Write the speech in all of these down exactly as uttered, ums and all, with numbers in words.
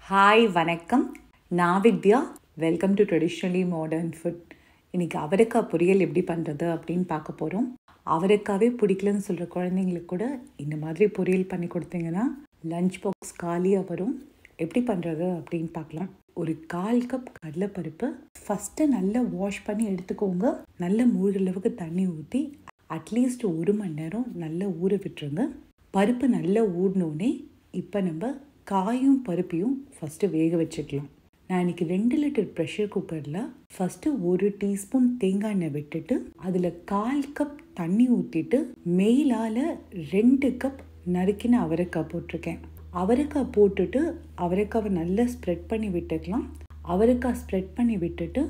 Hi வணக்கம், நான் Vidya. Welcome to traditionally modern food. இன்றைக்கி அவரைக்காய் பொரியல் எப்படி பண்ணுறது அப்படின்னு பார்க்க போகிறோம். அவரைக்காவே பிடிக்கலன்னு சொல்கிற குழந்தைங்களுக்கு கூட இந்த மாதிரி பொரியல் பண்ணி கொடுத்தீங்கன்னா லஞ்ச் பாக்ஸ் காலியாக வரும். எப்படி பண்ணுறது அப்படின்னு பார்க்கலாம். ஒரு கால் கப் கடலைப்பருப்பு ஃபஸ்ட்டு நல்லா வாஷ் பண்ணி எடுத்துக்கோங்க. நல்ல மூழ்களவுக்கு தண்ணி ஊற்றி அட்லீஸ்ட் ஒரு மணி நேரம் நல்லா ஊற விட்டுருங்க. பருப்பு நல்லா ஊடினோடனே இப்போ நம்ம காயும் பருப்பையும் ஃபஸ்ட்டு வேக வச்சுக்கலாம். நான் இன்றைக்கி ரெண்டு லிட்டர் ப்ரெஷர் குக்கரில் ஃபஸ்ட்டு ஒரு டீஸ்பூன் தேங்காய் எண்ணெய் விட்டுட்டு அதில் கால் கப் தண்ணி ஊற்றிட்டு மேலால் ரெண்டு கப் நறுக்கின அவரைக்காய் போட்டிருக்கேன். அவரைக்காய் போட்டுட்டு அவரைக்காவை நல்லா ஸ்ப்ரெட் பண்ணி விட்டுக்கலாம். அவரைக்காய் ஸ்ப்ரெட் பண்ணி விட்டுட்டு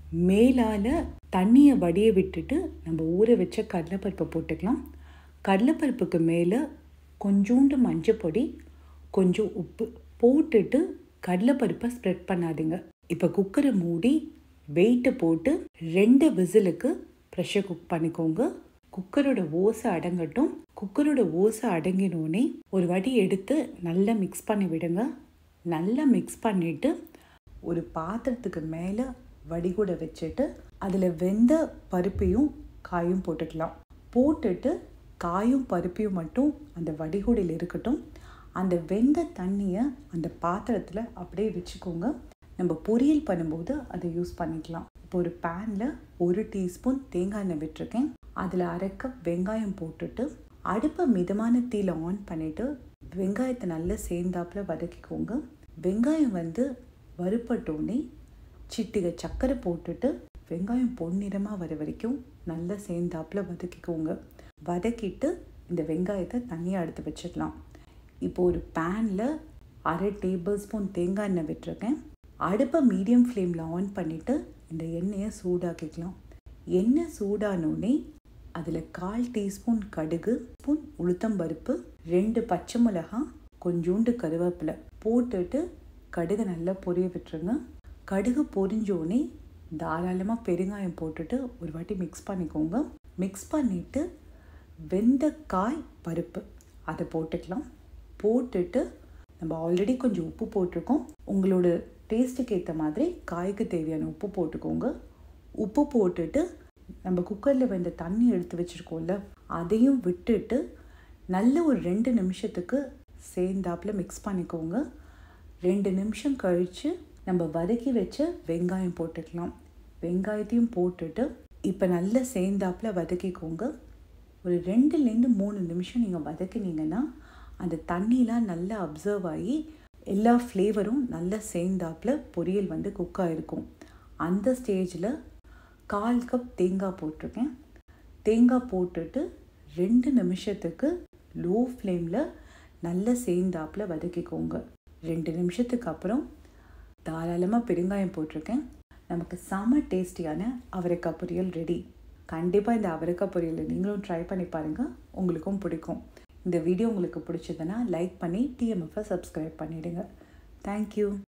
மேலால் தண்ணியை வடிய விட்டுட்டு நம்ம ஊற வச்ச கடலைப்பருப்பை போட்டுக்கலாம். கடலைப்பருப்புக்கு மேலே கொஞ்சோண்டு மஞ்சள் பொடி, கொஞ்சம் உப்பு போட்டுட்டு கடலைப்பருப்பை ஸ்ப்ரெட் பண்ணாதீங்க. இப்போ குக்கரை மூடி வெயிட்டை போட்டு ரெண்டு விசிலுக்கு ப்ரெஷர் குக் பண்ணிக்கோங்க. குக்கரோட ஓசை அடங்கட்டும். குக்கரோட ஓசை அடங்கினோடனே ஒரு வாட்டி எடுத்து நல்லா மிக்ஸ் பண்ணி விடுங்க. நல்லா மிக்ஸ் பண்ணிவிட்டு ஒரு பாத்திரத்துக்கு மேலே வடிகூட வச்சுட்டு அதில் வெந்த பருப்பையும் காயும் போட்டுக்கலாம். போட்டுட்டு காயும் பருப்பையும் மட்டும் அந்த வடிகூடையில் இருக்கட்டும். அந்த வெந்த தண்ணியை அந்த பாத்திரத்தில் அப்படியே வச்சுக்கோங்க. நம்ம பொரியல் பண்ணும்போது அதை யூஸ் பண்ணிக்கலாம். இப்போ ஒரு பேனில் ஒரு டீஸ்பூன் தேங்காய் எண்ணெய் விட்டுருக்கேன். அதில் அரை கப் வெங்காயம் போட்டுட்டு அடுப்பை மிதமான தீயில் ஆன் பண்ணிவிட்டு வெங்காயத்தை நல்லா சேர்ந்தாப்பில் வதக்கிக்கோங்க. வெங்காயம் வந்து வறுப்பட்டோடனே சிட்டிகை சர்க்கரை போட்டுட்டு வெங்காயம் பொன்னிறமாக வர வரைக்கும் நல்லா சேர்ந்தாப்பில் வதக்கிக்கோங்க. வதக்கிட்டு இந்த வெங்காயத்தை தனியாக எடுத்து வச்சிடலாம். இப்போ ஒரு பேனில் அரை டேபிள் ஸ்பூன் தேங்காய் எண்ணெய் விட்டுருக்கேன். அடுப்பை மீடியம் ஃப்ளேமில் ஆன் பண்ணிவிட்டு இந்த எண்ணெயை சூடாக்கிக்கலாம். எண்ணெய் சூடானோடனே அதில் கால் டீஸ்பூன் கடுகு, ஸ்பூன் உளுத்தம்பருப்பு, ரெண்டு பச்சை மிளகாய், கொஞ்சோண்டு கருவேப்பிலை போட்டுட்டு கடுகு நல்லா பொரிய விட்டுருங்க. கடுகு பொரிஞ்சோடனே தாராளமாக பெருங்காயம் போட்டுட்டு ஒரு வாட்டி மிக்ஸ் பண்ணிக்கோங்க. மிக்ஸ் பண்ணிவிட்டு வெந்த காய் பருப்பு அதை போட்டுக்கலாம். போட்டுட்டு நம்ம ஆல்ரெடி கொஞ்சம் உப்பு போட்டிருக்கோம். உங்களோட டேஸ்ட்டுக்கு ஏற்ற மாதிரி காய்க்கு தேவையான உப்பு போட்டுக்கோங்க. உப்பு போட்டுட்டு நம்ம குக்கரில் வெந்த தண்ணி எடுத்து வச்சுருக்கோம்ல அதையும் விட்டுட்டு நல்ல ஒரு ரெண்டு நிமிஷத்துக்கு சேர்ந்தாப்பில் மிக்ஸ் பண்ணிக்கோங்க. ரெண்டு நிமிஷம் கழித்து நம்ம வதக்கி வச்ச வெங்காயம் போட்டுக்கலாம். வெங்காயத்தையும் போட்டுட்டு இப்போ நல்லா சேர்ந்தாப்பில் வதக்கிக்கோங்க. ஒரு ரெண்டுலேருந்து மூணு நிமிஷம் நீங்கள் வதக்கினீங்கன்னா அந்த தண்ணிலாம் நல்லா அப்சர்வ் ஆகி எல்லா ஃப்ளேவரும் நல்லா சேர்ந்தாப்பில் பொரியல் வந்து குக் ஆகிருக்கும். அந்த ஸ்டேஜில் கால் கப் தேங்காய் போட்டிருக்கேன். தேங்காய் போட்டுட்டு ரெண்டு நிமிஷத்துக்கு லோ ஃப்ளேமில் நல்லா சேர்ந்தாப்பில் வதக்கிக்கோங்க. ரெண்டு நிமிஷத்துக்கு அப்புறம் தாராளமாக பெருங்காயம் போட்டிருக்கேன். நமக்கு செம டேஸ்டியான அவரைக்காய் பொரியல் ரெடி. கண்டிப்பாக இந்த அவரைக்காய் பொரியலை நீங்களும் ட்ரை பண்ணி பாருங்கள், உங்களுக்கும் பிடிக்கும். இந்த வீடியோ உங்களுக்கு பிடிச்சதுன்னா லைக் பண்ணி டிஎம்எஃப்பை சப்ஸ்கிரைப் பண்ணிவிடுங்க. தேங்க்யூ.